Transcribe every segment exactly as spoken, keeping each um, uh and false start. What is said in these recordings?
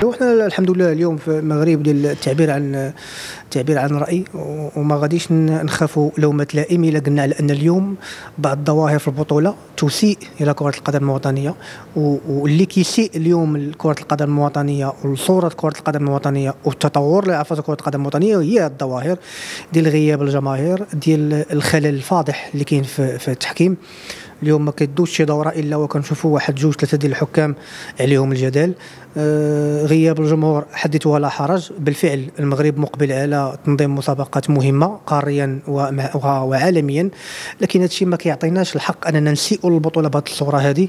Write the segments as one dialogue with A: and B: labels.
A: وحنا الحمد لله اليوم في المغرب ديال التعبير عن التعبير عن الراي، وما غاديش نخافوا لومه لائم الا قلنا على ان اليوم بعض الظواهر في البطوله تسيء الى كره القدم الوطنيه، واللي كيسيء اليوم كره القدم الوطنيه وصوره كره القدم الوطنيه والتطور اللي عرفت كره القدم الوطنيه هي الظواهر ديال غياب الجماهير، ديال الخلل الفاضح اللي كاين في, في التحكيم. اليوم ما كيدوش شي دوره الا وكنشوفوا واحد جوج ثلاثه ديال الحكام عليهم الجدل. آه غياب الجمهور حدث ولا حرج، بالفعل المغرب مقبل على تنظيم مسابقات مهمه قاريا وعالميا، لكن هذا الشيء ما كيعطيناش الحق اننا نسيئوا للبطوله بهذه الصوره هذه.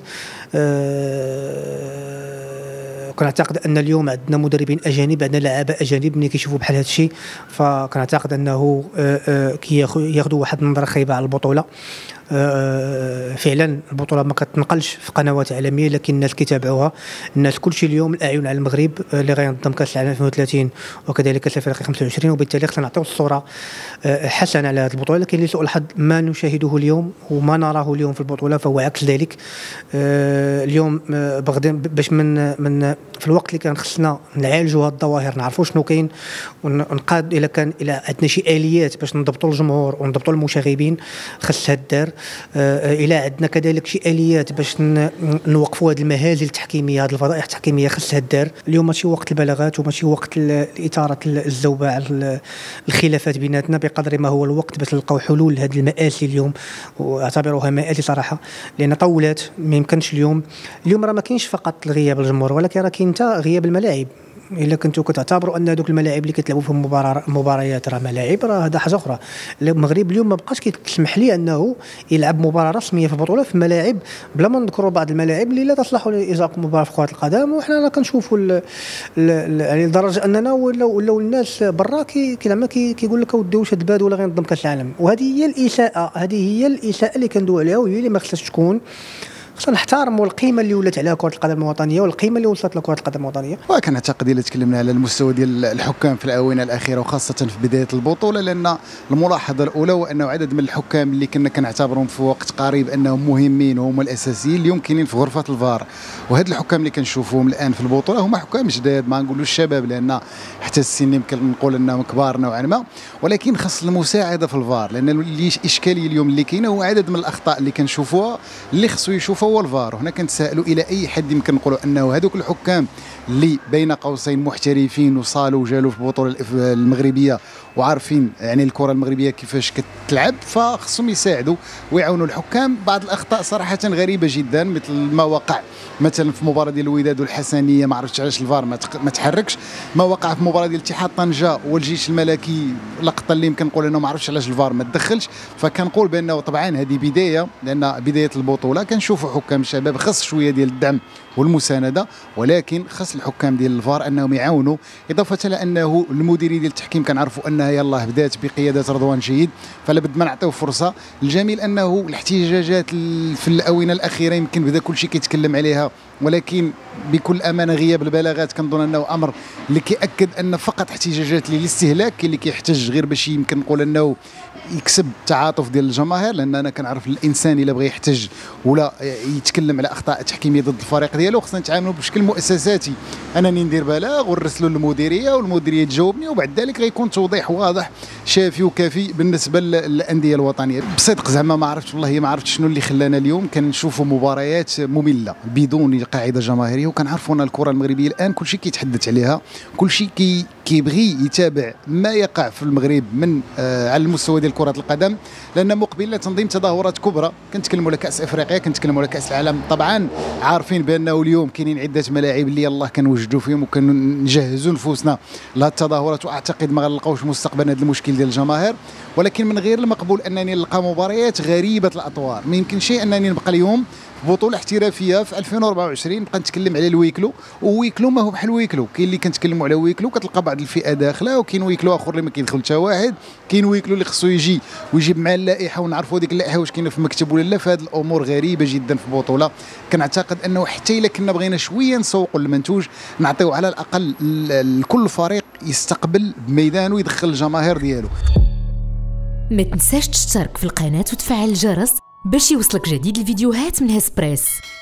A: آه كنعتقد ان اليوم عندنا مدربين اجانب، عندنا لاعبين اجانب ملي كيشوفوا بحال هذا الشيء، فكنعتقد انه آه آه كياخذوا واحد النظره خايبه على البطوله. آه فعلا البطوله ما كتنقلش في قنوات عالميه، لكن الناس كيتابعوها، الناس كلشي اليوم الاعين على المغرب اللي غينظم كاس العالم ألفين وثلاثين وكذلك كاس الافريقيا خمسة وعشرين، وبالتالي خصنا نعطيو الصوره آه حسنه على هذه البطوله. لكن لسوء الحظ ما نشاهده اليوم وما نراه اليوم في البطوله فهو عكس ذلك. آه اليوم آه باش من من في الوقت اللي كان خصنا نعالجوا هذه الظواهر، نعرفوا شنو كاين ونقاد الى كان الى عندنا شي اليات باش نضبطوا الجمهور ونضبطوا المشاغبين خصها الدار. آه الى عندنا كذلك شي اليات باش نوقفوا هذه المهازل التحكيميه، هذه الفضائح التحكيميه خصها الدار. اليوم ماشي وقت البلاغات وماشي وقت اثاره الزوبعه الخلافات بيناتنا، بقدر ما هو الوقت باش نلقاو حلول لهذه المآسي اليوم، واعتبرها مآسي صراحه لان طولات. ما يمكنش اليوم اليوم راه ما كاينش فقط غياب الجمهور، ولكن راه كاين حتى غياب الملاعب. الا كنتو كتعتبروا ان هذوك الملاعب اللي كتلعبوا فيهم مباراه مباريات راه ملاعب، راه هذا حاجه اخرى. المغرب اليوم ما بقاش كيتسمح ليه انه يلعب مباراه رسميه في البطوله في ملاعب، بلا ما نذكروا بعض الملاعب اللي لا تصلح لاجراء مباراه في كره القدم. وحنا راه كنشوفوا يعني لدرجه اننا ولاو ولاو الناس برا كي زعما كيقول لك اودي واش تبادوا ولا غينظم كاس العالم، وهذه هي الاساءه، هذه هي الاساءه اللي كندوي عليها وهي اللي ما خصهاش تكون. خصنا نحترموا القيمه اللي ولات عليها كره القدم الوطنيه والقيمه اللي وصلت لكره القدم الوطنيه.
B: وكنعتقد الا تكلمنا على المستوى ديال الحكام في الاونه الاخيره وخاصه في بدايه البطوله، لان الملاحظه الاولى هو انه عدد من الحكام اللي كنا كنعتبرهم في وقت قريب انهم مهمين وهما الاساسيين اليوم كاينين في غرفه الفار. وهاد الحكام اللي كنشوفوهم الان في البطوله هما حكام جداد، ما نقولوش الشباب لان حتى السن يمكن نقول انهم كبار نوعا ما، ولكن خاص المساعده في الفار، لان الاشكاليه اليوم اللي كاينه هو عدد من الاخطاء اللي كنشوفوها اللي خصو يشوفوا هو الفار. وهنا كنتسائلوا الى اي حد يمكن نقولوا انه هذوك الحكام اللي بين قوسين محترفين وصالوا وجالوا في البطوله المغربيه وعارفين يعني الكره المغربيه كيفاش كتلعب، فخصهم يساعدوا ويعاونوا الحكام. بعض الاخطاء صراحه غريبه جدا مثل ما وقع مثلا في مباراه ديال الوداد والحسنيه، ما عرفتش علاش الفار ما تحركش. ما وقع في مباراه ديال اتحاد طنجه والجيش الملكي، لقطه اللي يمكن نقول انه ما عرفتش علاش الفار ما تدخلش. فكنقول بانه طبعا هذه بدايه، لان بدايه البطوله كنشوفوا حكام الشباب خص شويه ديال الدعم والمسانده، ولكن خص الحكام ديال الفار انهم يعاونوا. اضافه الى انه المديرين ديال التحكيم كنعرفوا انها يلاه بدات بقياده رضوان جيد، فلا بد ما نعطيو فرصه. الجميل انه الاحتجاجات في الاونه الاخيره يمكن بدا كل شيء كيتكلم عليها، ولكن بكل امانه غياب البلاغات كنظن انه امر اللي كياكد ان فقط احتجاجات للاستهلاك اللي كيحتج غير باش يمكن نقول انه يكسب التعاطف ديال الجماهير. لان انا كنعرف الانسان الا بغى يحتج ولا يتكلم على اخطاء تحكيميه ضد الفريق ديالو خصنا نتعاملوا بشكل مؤسساتي، انني ندير بلاغ ونرسلو للمديريه والمديريه تجاوبني، وبعد ذلك غيكون توضيح واضح شافي وكافي بالنسبه للانديه الوطنيه. بصدق زعما ما عرفتش والله ما عرفت شنو اللي خلانا اليوم كنشوفوا مباريات ممله بدون قاعده جماهيريه، وكنعرفوا ان الكره المغربيه الان كل شيء كيتحدث عليها، كل شيء كي كيبغي يتابع ما يقع في المغرب من آه على المستوى ديال كره القدم، لان مقبل لتنظيم تظاهرات كبرى. كنتكلموا على كاس افريقيا، كنتكلموا على كاس العالم. طبعا عارفين بانه اليوم كاينين عده ملاعب اللي يلاه كنوجدوا فيهم وكنجهزوا نفوسنا لهذه التظاهرات، واعتقد ما غنلقاوش مستقبلا هذا المشكل ديال الجماهير. ولكن من غير المقبول انني نلقى مباريات غريبه الاطوار. ما يمكنش انني نبقى اليوم بطوله احترافيه في ألفين وأربعة وعشرين نبقى نتكلم على الويكلو، وويكلو ما هو بحال ويكلو. كاين اللي كنتكلموا على ويكلو كتلقى بعض الفئه داخله، وكاين ويكلو اخر اللي ما كيدخل حتى واحد. كاين ويكلو اللي خصو يجي ويجيب مع اللائحه ونعرفوا هذيك اللائحه واش كاينه في المكتب ولا لا. فهاد الامور غريبه جدا في البطوله. كنعتقد انه حتى الا كنا بغينا شويه نسوقوا المنتوج، نعطيو على الاقل لكل فريق يستقبل بميدانه ويدخل الجماهير ديالو.
C: ما تنساش تشترك في القناه وتفعل الجرس باش يوصلك جديد الفيديوهات من هسبريس.